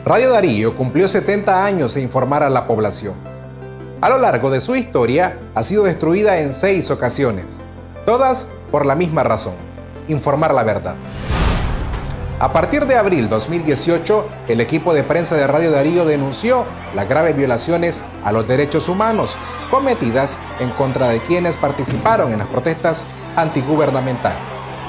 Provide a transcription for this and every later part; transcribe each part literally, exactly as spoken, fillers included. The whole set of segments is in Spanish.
Radio Darío cumplió setenta años en informar a la población. A lo largo de su historia ha sido destruida en seis ocasiones, todas por la misma razón: informar la verdad. A partir de abril dos mil dieciocho, el equipo de prensa de Radio Darío denunció las graves violaciones a los derechos humanos cometidas en contra de quienes participaron en las protestas antigubernamentales.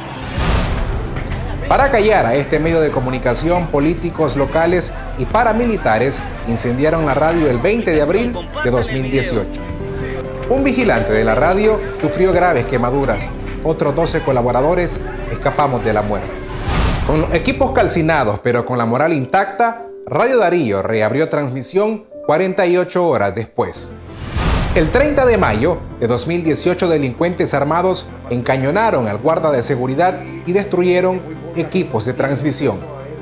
Para callar a este medio de comunicación, políticos locales y paramilitares incendiaron la radio el veinte de abril de dos mil dieciocho. Un vigilante de la radio sufrió graves quemaduras. Otros doce colaboradores escapamos de la muerte. Con los equipos calcinados pero con la moral intacta, Radio Darío reabrió transmisión cuarenta y ocho horas después. El treinta de mayo de dos mil dieciocho, delincuentes armados encañonaron al guarda de seguridad y destruyeron equipos de transmisión.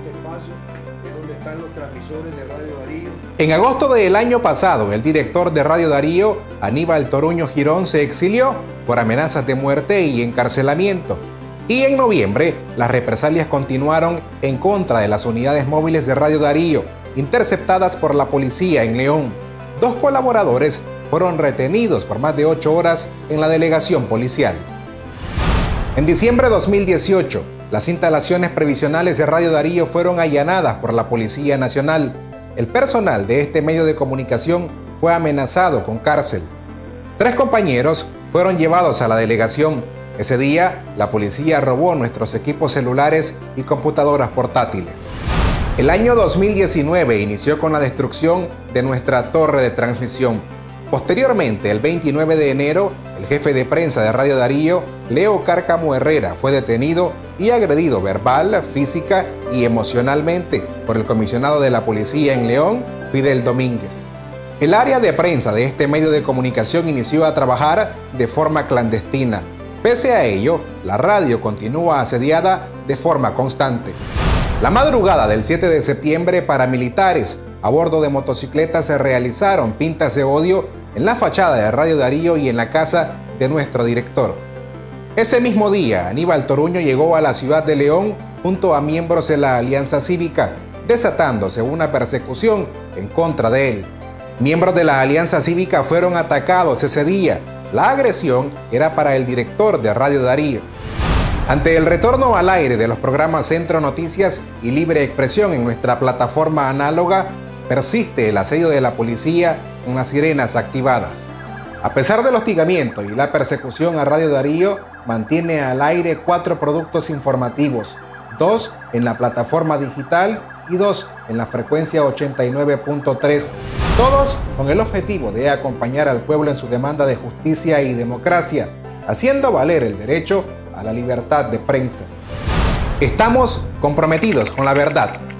En agosto del año pasado, el director de Radio Darío, Aníbal Toruño Girón, se exilió por amenazas de muerte y encarcelamiento. Y en noviembre, las represalias continuaron en contra de las unidades móviles de Radio Darío, interceptadas por la policía en León. Dos colaboradores fueron retenidos por más de ocho horas en la delegación policial. En diciembre de dos mil dieciocho, las instalaciones previsionales de Radio Darío fueron allanadas por la Policía Nacional. El personal de este medio de comunicación fue amenazado con cárcel. Tres compañeros fueron llevados a la delegación. Ese día, la policía robó nuestros equipos celulares y computadoras portátiles. El año dos mil diecinueve inició con la destrucción de nuestra torre de transmisión. Posteriormente, el veintinueve de enero, el jefe de prensa de Radio Darío, Leo Cárcamo Herrera, fue detenido y agredido verbal, física y emocionalmente por el comisionado de la policía en León, Fidel Domínguez. El área de prensa de este medio de comunicación inició a trabajar de forma clandestina. Pese a ello, la radio continúa asediada de forma constante. La madrugada del siete de septiembre, paramilitares a bordo de motocicletas se realizaron pintas de odio en la fachada de Radio Darío y en la casa de nuestro director. Ese mismo día, Aníbal Toruño llegó a la ciudad de León junto a miembros de la Alianza Cívica, desatándose una persecución en contra de él. Miembros de la Alianza Cívica fueron atacados ese día. La agresión era para el director de Radio Darío. Ante el retorno al aire de los programas Centro Noticias y Libre Expresión en nuestra plataforma análoga, persiste el asedio de la policía con las sirenas activadas. A pesar del hostigamiento y la persecución a Radio Darío, mantiene al aire cuatro productos informativos, dos en la plataforma digital y dos en la frecuencia ochenta y nueve punto tres, todos con el objetivo de acompañar al pueblo en su demanda de justicia y democracia, haciendo valer el derecho a la libertad de prensa. Estamos comprometidos con la verdad.